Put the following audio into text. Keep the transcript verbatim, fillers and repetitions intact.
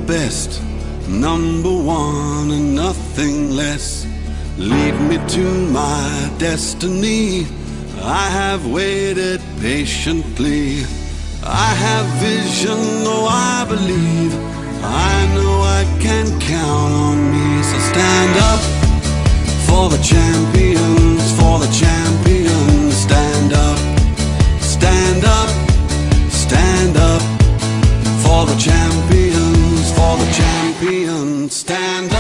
best, number one and nothing less. Lead me to my destiny. I have waited patiently. I have vision, oh I believe. I know I can count on me. So stand up for the champions, for the champions. Stand up, stand up, stand up for the champions, for the champions. Stand up.